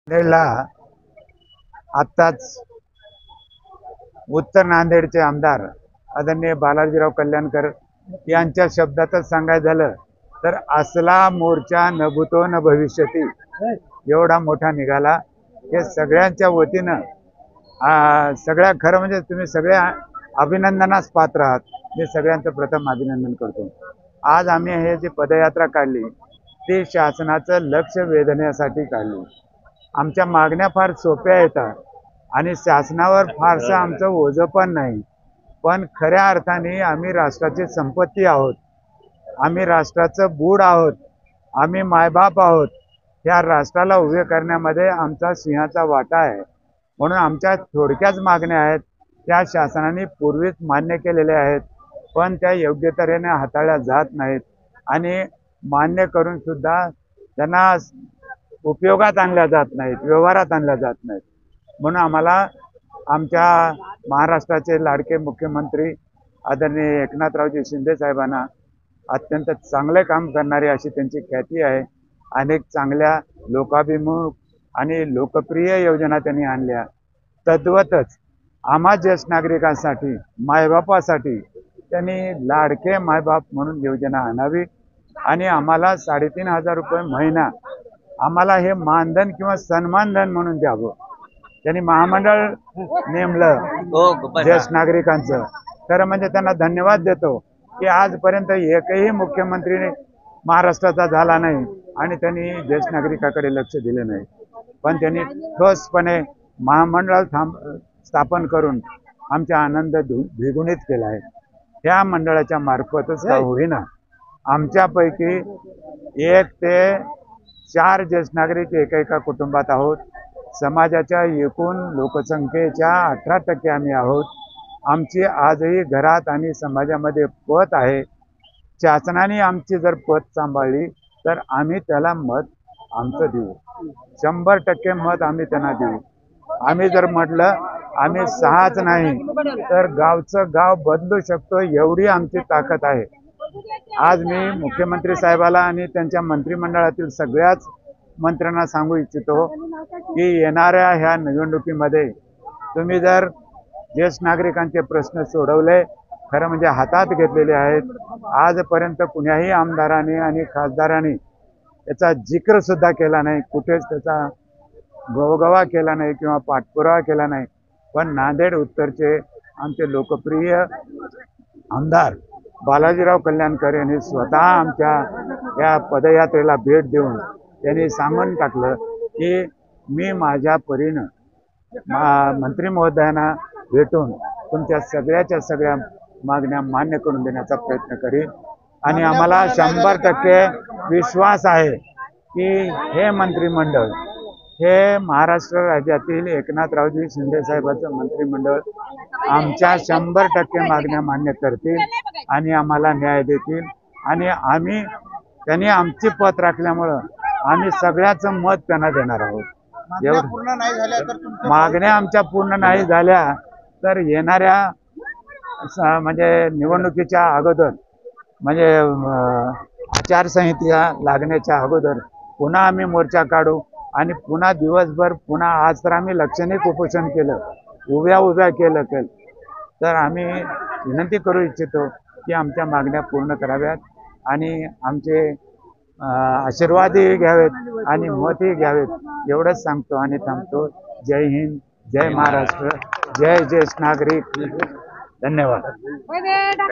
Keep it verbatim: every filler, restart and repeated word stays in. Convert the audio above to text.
नांदेडला आत्ताच उत्तर नांदेडचे आमदार आदरणीय बालाजीराव कल्याणकर यांच्या शब्दातच सांगायचं झालं तर असला मोर्चा न भूतो न भविष्यती एवढा मोठा निघाला। हे सगळ्यांच्या वतीनं आ, सगळ्या खरं म्हणजे तुम्ही सगळे अभिनंदनास पात्र आहात। मी सगळ्यांचं प्रथम अभिनंदन करतो। आज आम्ही हे जी पदयात्रा काढली ती शासनाचं लक्ष वेधण्यासाठी काढली। आमच्या मागण्या फार सोप्या येतात आणि शासनावर फारसं आमचं ओझं पण नाही, पण खऱ्या अर्थाने आम्ही राष्ट्राची संपत्ती आहोत, आम्ही राष्ट्राचं बूड आहोत, आम्ही मायबाप आहोत। या राष्ट्राला उभे करण्यामध्ये आमचा सिंहाचा वाटा आहे। म्हणून आमच्या थोडक्याच मागण्या आहेत, त्या शासनाने पूर्वीच मान्य केलेल्या आहेत, पण त्या योग्य तऱ्हेने हाताळल्या जात नाहीत आणि मान्य करून सुद्धा त्यांना उपयोगात आणल्या जात नाहीत, व्यवहारात आणल्या जात नाहीत। म्हणून आम्हाला आमच्या महाराष्ट्राचे लाडके मुख्यमंत्री आदरणीय एकनाथरावजी शिंदे साहेबांना अत्यंत चांगले काम करणारे अशी त्यांची ख्याती आहे। अनेक चांगल्या लोकाभिमुख आणि लोकप्रिय योजना त्यांनी आणल्या। तद्वतच आम्हा ज्येष्ठ नागरिकांसाठी मायबापासाठी त्यांनी लाडके मायबाप म्हणून योजना आणावी आणि आम्हाला साडेतीन हजार रुपये महिना आम्हाला हे मानधन किंवा सन्मानधन म्हणून द्यावं। त्यांनी महामंडळ नेमलं ज्येष्ठ नागरिकांचं, खरं म्हणजे त्यांना धन्यवाद देतो की आजपर्यंत एकही मुख्यमंत्री महाराष्ट्राचा झाला नाही आणि त्यांनी ज्येष्ठ नागरिकाकडे लक्ष दिले नाही, पण त्यांनी ठोसपणे महामंडळ थांब स्थापन करून आमचा आनंद द्विगुणित केला आहे। ह्या मंडळाच्या मार्फतच का होईना आमच्यापैकी एक ते चार ज्येष्ठ नागरिक एका एका कुटुंबात आहोत। समाजाच्या एकूण लोकसंख्येच्या अठरा टक्के आम्ही आहोत। आमची आजही घरात आणि समाजामध्ये पत आहे। शासनाने आमची जर पत सांभाळली तर आम्ही त्याला मत आमचं देऊ, शंभर टक्के मत आम्ही त्यांना देऊ। आम्ही जर म्हटलं आम्ही सहाच नाही तर गावचं गाव बदलू शकतो एवढी आमची ताकद आहे। आज मी मुख्यमंत्री साहेबाला आणि त्यांच्या मंत्रिमंडळातील सगळ्याच मंत्र्यांना सांगू इच्छितो की येणाऱ्या ह्या निवडणुकीमध्ये तुम्ही जर ज्येष्ठ नागरिकांचे प्रश्न सोडवले, खरं म्हणजे हातात घेतलेले आहेत, आजपर्यंत कुण्याही आमदारांनी आणि खासदारांनी याचा जिक्र सुद्धा केला नाही, कुठेच त्याचा गवगवा केला नाही किंवा पाठपुरावा केला नाही, पण नांदेड उत्तरचे आमचे लोकप्रिय आमदार बालाजीराव कल्याणकर यांनी स्वतः आमच्या या पदयात्रेला भेट देऊन त्यांनी सांगून टाकलं की मी माझ्या परीनं मंत्री महोदयांना भेटून तुमच्या सगळ्याच्या सगळ्या मागण्या मान्य करून देण्याचा प्रयत्न करीन आणि आम्हाला शंभर टक्के विश्वास आहे की हे मंत्रिमंडळ हे महाराष्ट्र राज्यातील एकनाथरावजी शिंदे साहेबांचं मंत्रिमंडळ आमच्या शंभर टक्के मागण्या मान्य करतील आणि आम्हाला न्याय देतील आणि आम्ही त्यांनी आमची पत राखल्यामुळं आम्ही सगळ्याचं मत त्यांना देणार आहोत। एवढं पूर्ण नाही झाल्या तर मागण्या आमच्या पूर्ण नाही झाल्या तर येणाऱ्या म्हणजे निवडणुकीच्या अगोदर म्हणजे आचारसंहिता लागण्याच्या अगोदर पुन्हा आम्ही मोर्चा काढू आणि पुन्हा दिवसभर पुन्हा आज तर आम्ही लक्षणिक उपोषण केलं, उभ्या उभ्या केलं केलं तर आम्ही विनंती करू इच्छितो की आमच्या मागण्या पूर्ण कराव्यात आणि आमचे आशीर्वादही घ्यावेत आणि मतही घ्यावेत एवढंच सांगतो आणि थांबतो। जय हिंद, जय महाराष्ट्र, जय ज्येष्ठ नागरिक, धन्यवाद।